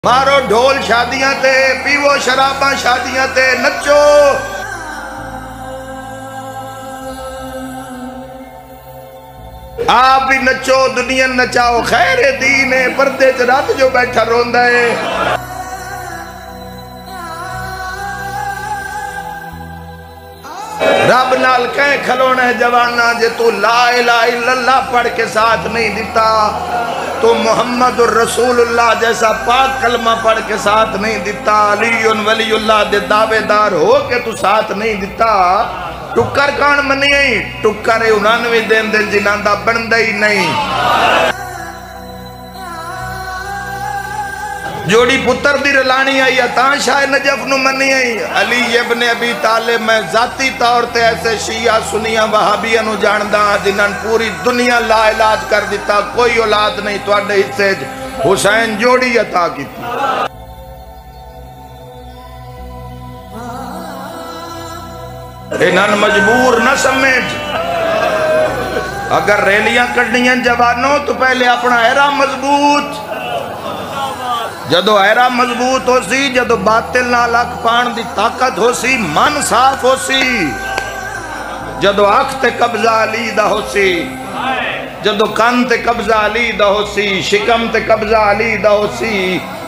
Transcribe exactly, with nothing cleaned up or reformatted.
مارو ڈھول شادیاں تے، پیو شراباں شادیاں تے، نچو آپ بھی نچو، دنیا نچاؤ، خیر دین ہے، پردے چ رات جو بیٹھا روندا ہے۔ رب نال کہیں کھلونا ہے جوانا، جے تو لا الہ الا اللہ پڑھ کے ساتھ نہیں دیتا، تو محمد الرسول اللہ جیسا پاک کلمہ پڑھ کے ساتھ نہیں دیتا، علی ولی اللہ دے دعوے دار ہو کے تو ساتھ نہیں دیتا، ٹکر کان منی آئی، ٹکر انانوی دین دل جنان دا بندہ ہی نہیں۔ جوڑی پتر دی رلانی آئی، اتاں شاہ نجف نو منی آئی، علی ابن ابی طالب میں ذاتی طور تے ایسے شیعہ سنیاں وہابیاں نو جاندہ جنہاں پوری دنیا لا علاج کر دیتا، کوئی اولاد نہیں تو اڈے حصے حسین جوڑی عطا کی تھی۔ انہاں مجبور نہ سمجھ، اگر ریلیاں کرنیاں جوانوں تو پہلے اپنا ایرا مضبوط، جدو ایرا مضبوط ہو سی، جدو باطل نال اکھ پان دی طاقت ہو سی، من صاف ہو سی، جدو اکھ تے قبضہ علی دا ہو سی، جدو کان تے قبضہ علی دا ہو سی، شکم تے قبضہ علی دا ہو سی،